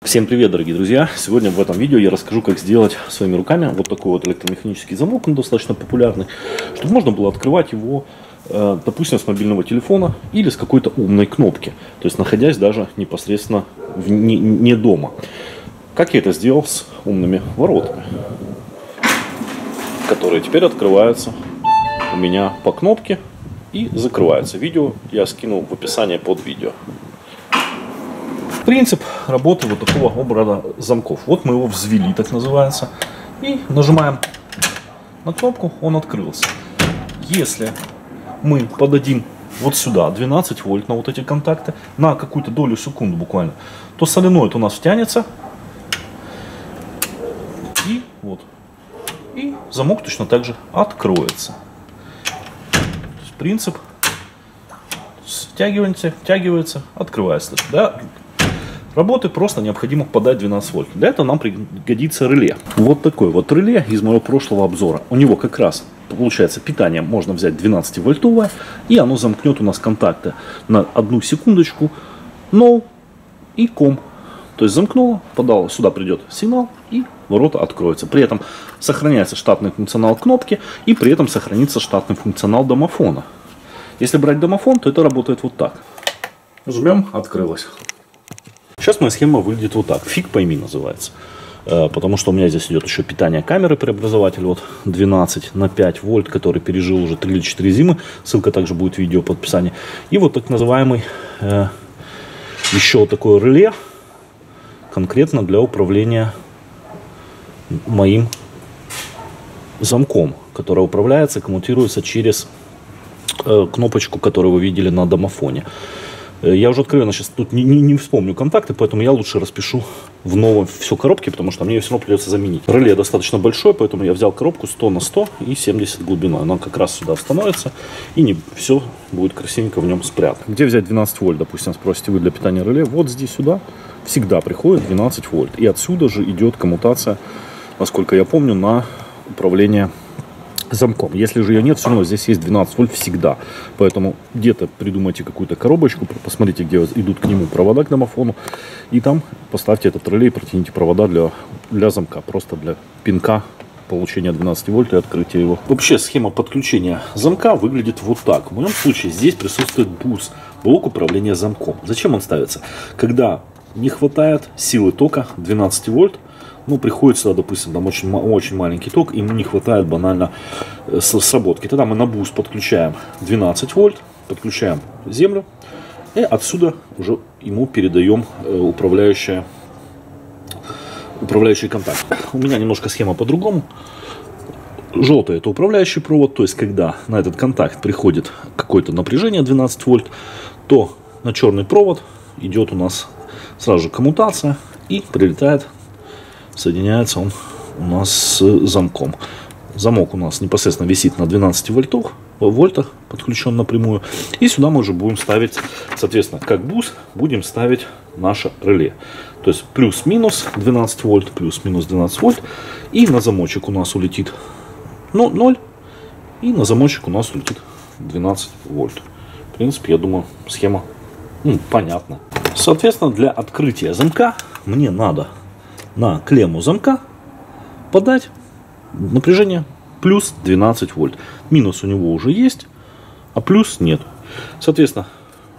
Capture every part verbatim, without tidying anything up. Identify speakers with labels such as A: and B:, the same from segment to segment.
A: Всем привет, дорогие друзья! Сегодня в этом видео я расскажу, как сделать своими руками вот такой вот электромеханический замок, он достаточно популярный, чтобы можно было открывать его, допустим, с мобильного телефона или с какой-то умной кнопки, то есть находясь даже непосредственно не, не дома. Как я это сделал с умными воротами, которые теперь открываются у меня по кнопке и закрываются. Видео я скину в описании под видео. Принцип работы вот такого образа замков. Вот мы его взвели, так называется. И нажимаем на кнопку, он открылся. Если мы подадим вот сюда двенадцать вольт на вот эти контакты, на какую-то долю секунды буквально, то соленоид у нас втянется. И вот. И замок точно так же откроется. То есть принцип втягивается, втягивается, открывается. Да? Работы просто необходимо подать двенадцать вольт. Для этого нам пригодится реле. Вот такой вот реле из моего прошлого обзора. У него как раз получается питание можно взять двенадцативольтовое, и оно замкнет у нас контакты на одну секундочку, no и com. То есть замкнуло, подало, сюда придет сигнал и ворота откроются. При этом сохраняется штатный функционал кнопки и при этом сохранится штатный функционал домофона. Если брать домофон, то это работает вот так. Жмем, открылось. Сейчас моя схема выглядит вот так. Фиг пойми называется. Потому что у меня здесь идет еще питание камеры, преобразователь вот двенадцать на пять вольт, который пережил уже три или четыре зимы. Ссылка также будет в видео в описании. И вот так называемый э, еще такое реле, конкретно для управления моим замком, который управляется, коммутируется через э, кнопочку, которую вы видели на домофоне. Я уже откровенно сейчас тут не, не, не вспомню контакты, поэтому я лучше распишу в новом все коробке, потому что мне ее все равно придется заменить. Реле достаточно большое, поэтому я взял коробку сто на сто и семьдесят глубиной. Она как раз сюда становится, и не все будет красивенько в нем спрятано. Где взять двенадцать вольт, допустим, спросите вы, для питания реле? Вот здесь сюда всегда приходит двенадцать вольт. И отсюда же идет коммутация, насколько я помню, на управление замком. Если же ее нет, все равно здесь есть двенадцать вольт всегда. Поэтому где-то придумайте какую-то коробочку, посмотрите, где идут к нему провода к домофону, и там поставьте этот реле и протяните провода для, для замка, просто для пинка получения двенадцати вольт и открытия его. Вообще схема подключения замка выглядит вот так. В моем случае здесь присутствует бус, блок управления замком. Зачем он ставится? Когда не хватает силы тока двенадцати вольт, ну, приходит сюда, допустим, там очень, очень маленький ток, ему не хватает банально сработки. Тогда мы на буст подключаем двенадцать вольт, подключаем землю, и отсюда уже ему передаем управляющий, управляющий контакт. У меня немножко схема по-другому. Желтый — это управляющий провод, то есть когда на этот контакт приходит какое-то напряжение двенадцать вольт, то на черный провод идет у нас сразу же коммутация и прилетает. Соединяется он у нас с замком. Замок у нас непосредственно висит на двенадцати вольтах, вольтах, подключен напрямую. И сюда мы уже будем ставить, соответственно, как бус, будем ставить наше реле. То есть плюс-минус двенадцать вольт, плюс-минус двенадцать вольт. И на замочек у нас улетит ноль. И на замочек у нас улетит двенадцать вольт. В принципе, я думаю, схема ну, понятна. Соответственно, для открытия замка мне надо на клемму замка подать напряжение плюс двенадцать вольт. Минус у него уже есть, а плюс нет. Соответственно,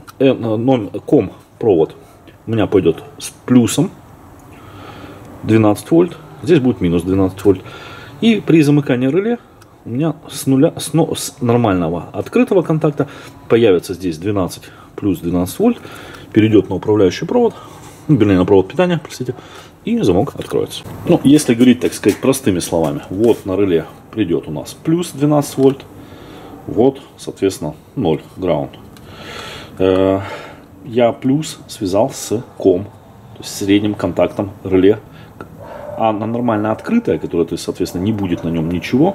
A: ком провод у меня пойдет с плюсом двенадцать вольт. Здесь будет минус двенадцать вольт. И при замыкании реле у меня с нуля, с, но, с нормального открытого контакта появится здесь двенадцать плюс двенадцать вольт. Перейдет на управляющий провод, вернее на провод питания, простите. И замок откроется. Ну, если говорить, так сказать, простыми словами, вот на реле придет у нас плюс двенадцать вольт, вот, соответственно, ноль, ground. Э, я плюс связал с ком, то есть средним контактом реле. А на нормально открытое, которое, то есть, соответственно, не будет на нем ничего,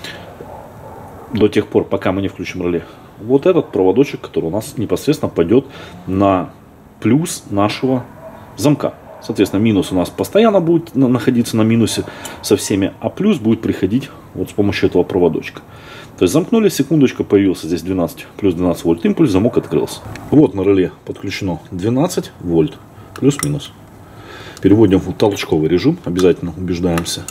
A: до тех пор, пока мы не включим реле, вот этот проводочек, который у нас непосредственно пойдет на плюс нашего замка. Соответственно, минус у нас постоянно будет находиться на минусе со всеми, а плюс будет приходить вот с помощью этого проводочка. То есть замкнули, секундочка, появился здесь двенадцать плюс двенадцать вольт импульс, замок открылся. Вот на реле подключено двенадцать вольт плюс-минус. Переводим в толчковый режим. Обязательно убеждаемся.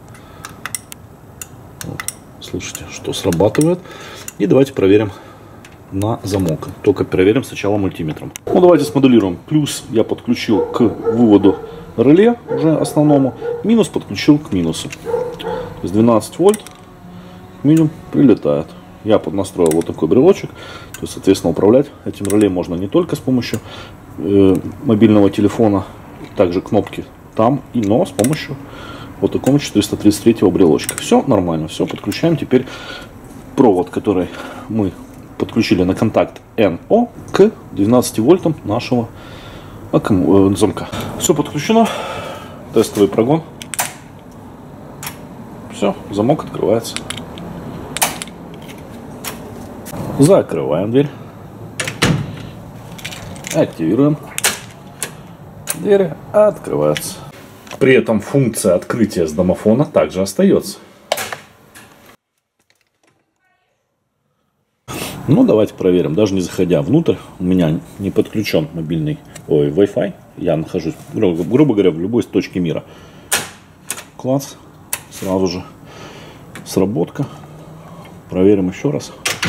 A: Вот. Слышите, что срабатывает. И давайте проверим на замок. Только проверим сначала мультиметром. Ну, давайте смоделируем. Плюс я подключил к выводу реле уже основному. Минус подключил к минусу. То есть двенадцать вольт минимум прилетает. Я поднастроил вот такой брелочек. То есть, соответственно, управлять этим реле можно не только с помощью э, мобильного телефона, также кнопки там, и но с помощью вот такого четыреста тридцать третьего брелочка. Все нормально, все подключаем. Теперь провод, который мы подключили на контакт эн о, к двенадцати вольтам нашего аккуму... замка. Все подключено. Тестовый прогон. Все, замок открывается. Закрываем дверь. Активируем. Дверь открывается. При этом функция открытия с домофона также остается. Ну, давайте проверим. Даже не заходя внутрь, у меня не подключен мобильный, ой, Wi-Fi. Я нахожусь, грубо, грубо говоря, в любой точке мира. Класс. Сразу же сработка. Проверим еще раз.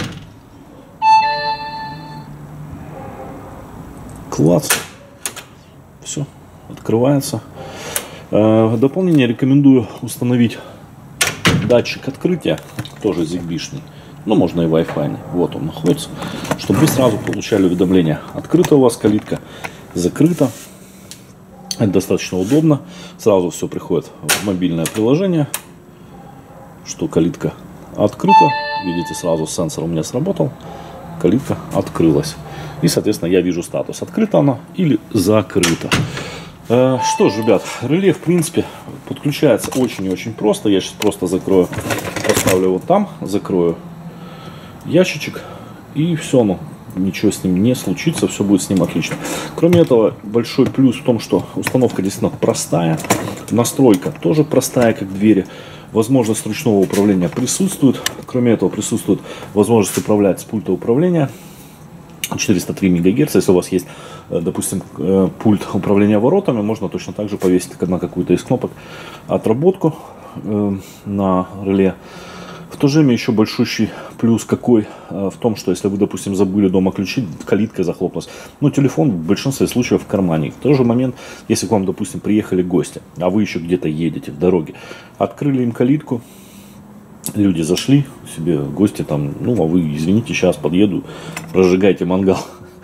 A: Класс. Все, открывается. В дополнение рекомендую установить датчик открытия, тоже зигбишный. Ну, можно и Wi-Fi. Вот он находится. Чтобы вы сразу получали уведомления. Открыта у вас калитка, закрыта. Это достаточно удобно. Сразу все приходит в мобильное приложение. Что калитка открыта. Видите, сразу сенсор у меня сработал. Калитка открылась. И, соответственно, я вижу статус. Открыта она или закрыта. Э, что ж, ребят, реле, в принципе, подключается очень и очень просто. Я сейчас просто закрою, поставлю вот там, закрою ящичек, и все, ну, ничего с ним не случится, все будет с ним отлично. Кроме этого, большой плюс в том, что установка действительно простая, настройка тоже простая, как двери. Возможность ручного управления присутствует. Кроме этого, присутствует возможность управлять с пульта управления четыреста три мегагерца. Если у вас есть, допустим, пульт управления воротами, можно точно так же повесить на какую-то из кнопок отработку на реле. В то же время еще большущий плюс какой в том, что если вы, допустим, забыли дома ключи, калитка захлопнулась, но телефон в большинстве случаев в кармане. В тот же момент, если к вам, допустим, приехали гости, а вы еще где-то едете в дороге, открыли им калитку, люди зашли себе, гости там, ну, а вы, извините, сейчас подъеду, разжигайте мангал.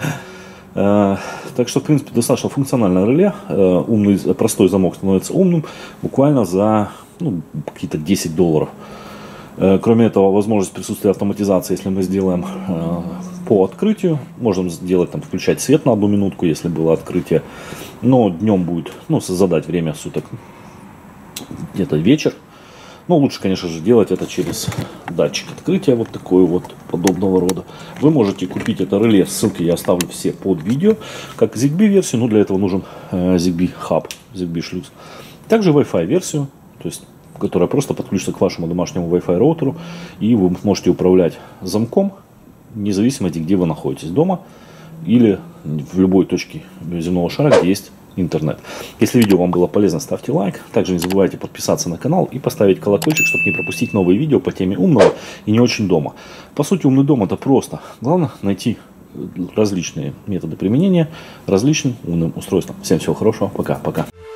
A: Так что, в принципе, достаточно функциональное реле. Умный, простой замок становится умным буквально за, ну, какие-то десять долларов. Кроме этого, возможность присутствия автоматизации, если мы сделаем э, по открытию. Можем сделать, там, включать свет на одну минутку, если было открытие. Но днем будет, ну, задать время суток, где-то вечер. Но лучше, конечно же, делать это через датчик открытия, вот такой вот, подобного рода. Вы можете купить это реле, ссылки я оставлю все под видео, как Zigbee версию, но для этого нужен э, Zigbee Hub, Zigbee шлюз. Также Wi-Fi версию, то есть которая просто подключится к вашему домашнему Wi-Fi роутеру, и вы можете управлять замком, независимо, где вы находитесь, дома или в любой точке земного шара, где есть интернет. Если видео вам было полезно, ставьте лайк. Также не забывайте подписаться на канал и поставить колокольчик, чтобы не пропустить новые видео по теме умного и не очень дома. По сути, умный дом — это просто. Главное найти различные методы применения различным умным устройствам. Всем всего хорошего. Пока-пока.